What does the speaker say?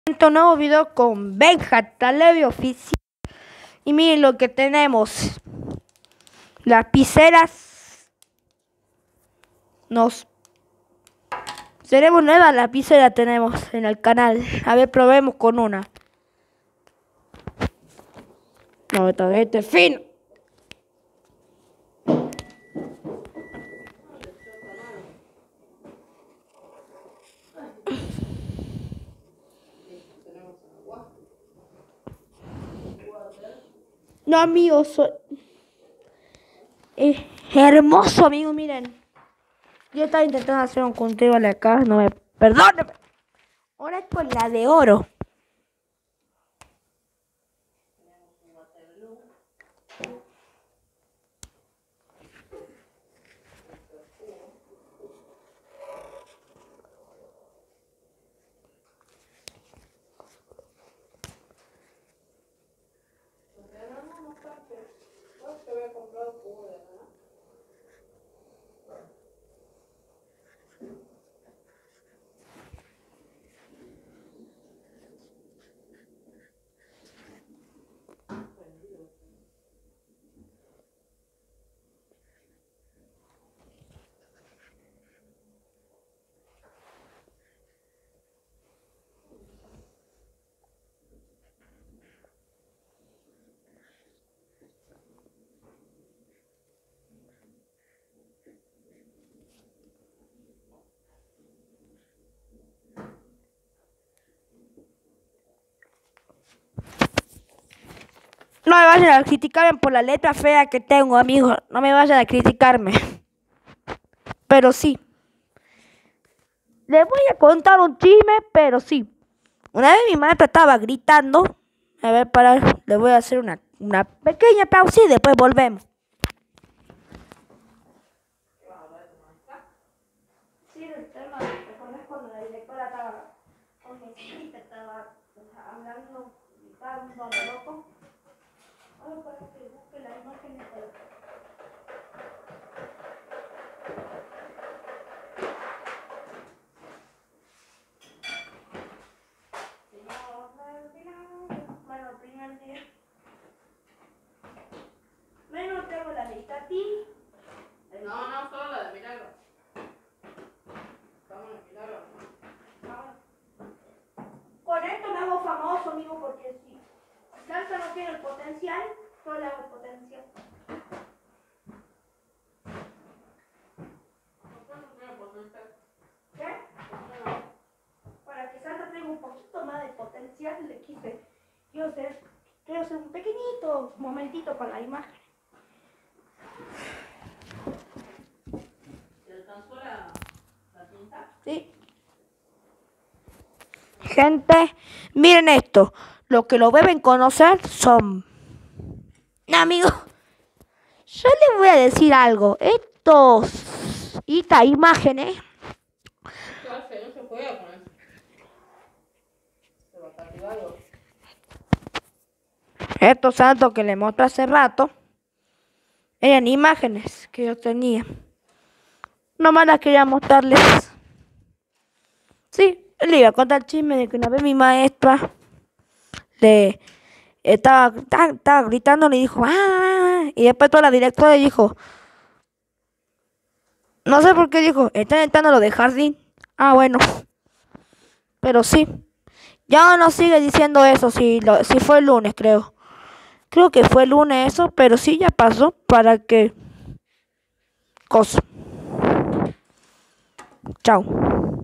Un nuevo video con Benja Talevio Oficial. Y miren lo que tenemos. Lapiceras. Tenemos nueva lapicera tenemos en el canal. A ver, probemos con una. No, este es fino. No, amigos, es hermoso, amigos, miren. Yo estaba intentando hacer un conteo de acá, no me... Perdóneme. Ahora es con la de oro. No me vayan a criticarme por la letra fea que tengo, amigos. No me vayan a criticarme. Pero sí. Les voy a contar un chisme, pero sí. Una vez mi maestra estaba gritando. A ver, les voy a hacer una pequeña pausa y después volvemos. Sí, el tema, ¿te acuerdas cuando la directora estaba con mi hijita, estaba hablando, gritando a lo loco? Ahora para que busque la imagen de todo. Bueno, el primer día. Menos tengo la de Tati. No, solo la de Milagro. Vamos a Milagro. Con esto me hago famoso, amigo, porque si Salsa no tiene el potencial, yo le hago el potencial. ¿Qué? Para que Salsa tenga un poquito más de potencial, le quise. Quiero hacer un pequeñito momentito para la imagen. ¿Te alcanzó la tinta? Sí. Gente, miren esto. Lo que lo deben conocer son... Amigos, yo les voy a decir algo. Estas imágenes... No se juega con eso. Se va a activar algo. Estos saltos que les mostré hace rato eran imágenes que yo tenía. Nomás las quería mostrarles. Sí, le iba a contar el chisme de que una vez mi maestra le estaba gritando, le dijo ¡ah! Y después toda la directora dijo, no sé por qué dijo, están entrando lo de jardín. Ah, bueno. Pero sí. Ya no sigue diciendo eso, si fue el lunes, creo. Creo que fue el lunes eso, pero sí ya pasó para que... Cosa. Chao.